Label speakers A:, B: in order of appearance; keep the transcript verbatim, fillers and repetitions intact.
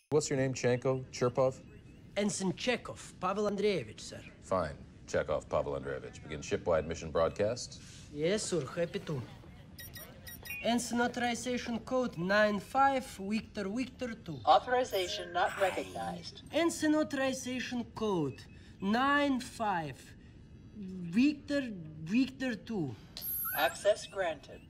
A: What's your name, Chanko? Chirpov?
B: Ensign Chekov, Pavel Andreievich, sir.
A: Fine. Chekov, Pavel Andreievich. Begin shipwide mission broadcast.
B: Yes, sir. Happy to. Ensign authorization code nine five Victor Victor two.
C: Authorization not recognized.
B: Ensign authorization code nine five Victor Victor two.
C: Access granted.